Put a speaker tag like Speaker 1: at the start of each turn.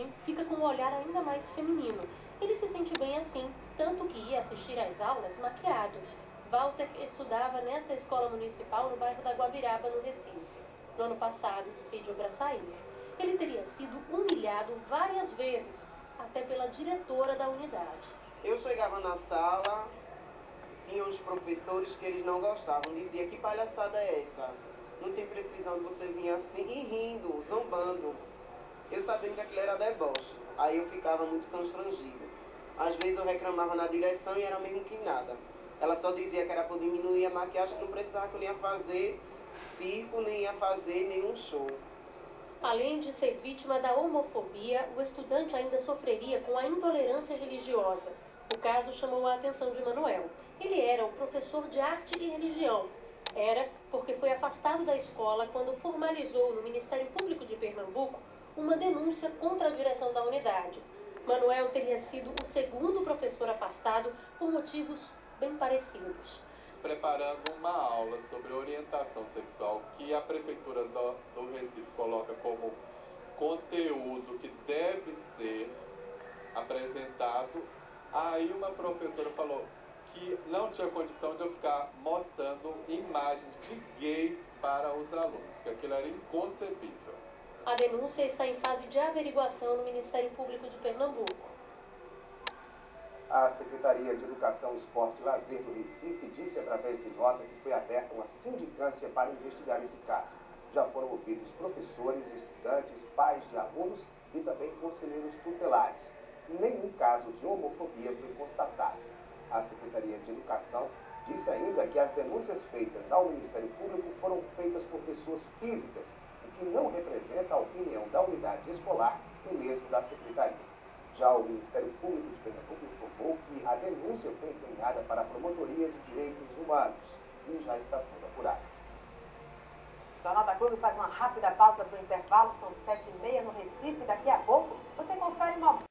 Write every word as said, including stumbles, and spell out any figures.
Speaker 1: Jardim fica com um olhar ainda mais feminino. Ele se sente bem assim, tanto que ia assistir às aulas maquiado. Walter estudava nessa escola municipal no bairro da Guabiraba, no Recife. No ano passado, pediu para sair. Ele teria sido humilhado várias vezes, até pela diretora da unidade.
Speaker 2: Eu chegava na sala, tinha uns professores que eles não gostavam, dizia: que palhaçada é essa? Não tem precisão de você vir assim, e rindo, zombando. Eu sabia que aquilo era deboche, aí eu ficava muito constrangido. Às vezes eu reclamava na direção e era mesmo que nada. Ela só dizia que era por diminuir a maquiagem, que não precisava, que eu não ia fazer circo, nem ia fazer nenhum show.
Speaker 1: Além de ser vítima da homofobia, o estudante ainda sofreria com a intolerância religiosa. O caso chamou a atenção de Manuel. Ele era o professor de arte e religião. Era porque foi afastado da escola quando formalizou no Ministério Público de Pernambuco uma denúncia contra a direção da unidade. Manuel teria sido o segundo professor afastado por motivos bem parecidos.
Speaker 3: Preparando uma aula sobre orientação sexual que a Prefeitura do, do Recife coloca como conteúdo que deve ser apresentado, aí uma professora falou que não tinha condição de eu ficar mostrando imagens de gays para os alunos, que aquilo era inconcebível.
Speaker 1: A denúncia está em fase de averiguação no Ministério Público de Pernambuco.
Speaker 4: A Secretaria de Educação, Esporte e Lazer do Recife disse através de nota que foi aberta uma sindicância para investigar esse caso. Já foram ouvidos professores, estudantes, pais de alunos e também conselheiros tutelares. Nenhum caso de homofobia foi constatado. A Secretaria de Educação disse ainda que as denúncias feitas ao Ministério Público foram feitas por pessoas físicas, o que não representa a opinião da unidade escolar e mesmo da Secretaria. Já o Ministério Público de Pernambuco informou que a denúncia foi encaminhada para a Promotoria de Direitos Humanos e já está sendo apurada.
Speaker 5: O Jornal da Clube faz uma rápida pausa para o intervalo, são sete e meia no Recife. Daqui a pouco você confere uma